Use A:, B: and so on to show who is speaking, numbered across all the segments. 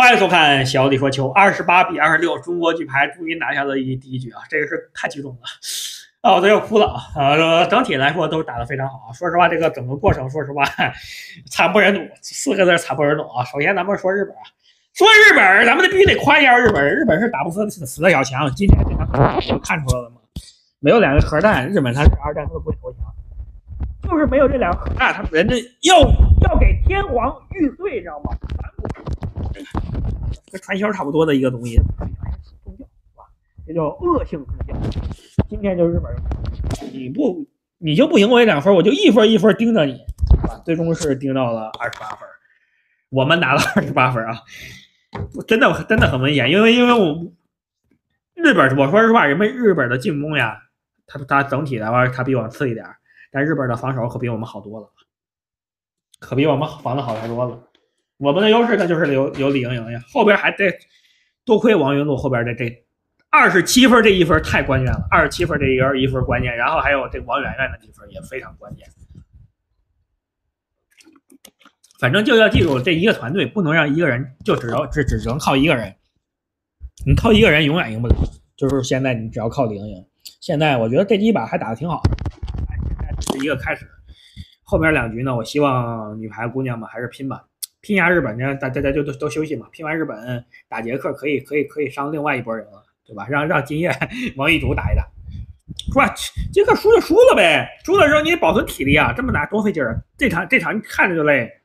A: 欢迎收看小李说球，28-26，中国女排终于拿下了第一局啊！这个是太激动了啊，我都要哭了啊！整体来说都打得非常好啊。说实话，这个整个过程，说实话惨不忍睹，4个字惨不忍睹啊！首先咱们说日本啊，说日本，咱们必须得夸一下日本，日本是打不死的小强。今天这场我看出来了吗？没有2个核弹，日本他是2战他都不会投降，就是没有这2个核弹，他们人家要给天皇玉碎，知道吗？跟传销差不多的一个东西，宗教是吧？这叫恶性宗教。今天就日本人，你就不赢我2分，我就一分一分盯着你，啊，最终是盯到了28分，我们拿了28分啊，真的很危险，因为我日本，我说实话，日本的进攻呀，它整体的话，它比我们次一点，但日本的防守可比我们好多了，可比我们防的好太多了。我们的优势呢就是有李盈莹呀，后边还得多亏王云璐后边的这27分这一分太关键了，27分这一分关键，然后还有这王媛媛的1分也非常关键。反正就要记住，这一个团队不能让一个人就只能靠一个人，你靠一个人永远赢不了。就是现在你只要靠李盈莹，现在我觉得这几把还打得挺好的，现在是一个开始，后面2局呢，我希望女排姑娘们还是拼吧。拼下日本呢，大家就都休息嘛。拼完日本打捷克可以上另外一波人了，对吧？让金叶、王一竹打一打，是吧？捷克输就输了呗，输了之后你得保存体力啊，这么打多费劲儿。这场看着就累，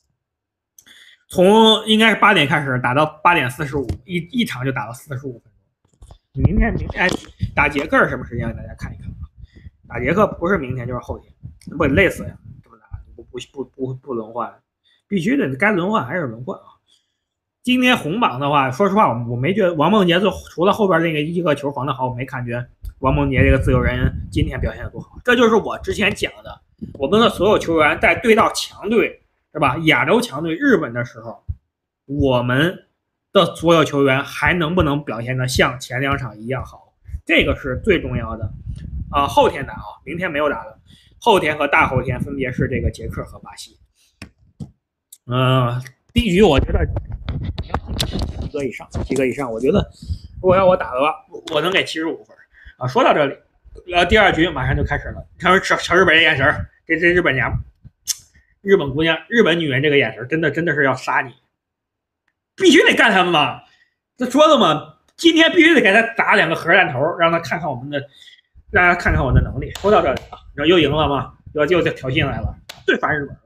A: 从应该是8点开始打到8点45，一场就打了45分钟。明天打捷克是什么时间？大家看一看啊。打捷克不是明天就是后天，不得累死呀？这么打不轮换。必须得该轮换还是轮换啊！今天红榜的话，说实话，我没觉得王梦洁除了后边那个1个球防的好，我没感觉王梦洁这个自由人今天表现的多好。这就是我之前讲的，我们的所有球员在对到强队，是吧？亚洲强队日本的时候，我们的所有球员还能不能表现的像前2场一样好？这个是最重要的啊！后天打啊，明天没有打的，后天和大后天分别是这个捷克和巴西。第一局我觉得及格以上，我觉得如果要我打的话，我能给75分啊。说到这里，第2局马上就开始了。看小日本人眼神，这日本娘，日本姑娘，日本女人这个眼神，真的是要杀你，必须得干他们嘛。这说了嘛，今天必须得给他打2个核弹头，让他看看我们的，让他看看我的能力。说到这里啊，又赢了嘛，又挑衅来了，最烦日本。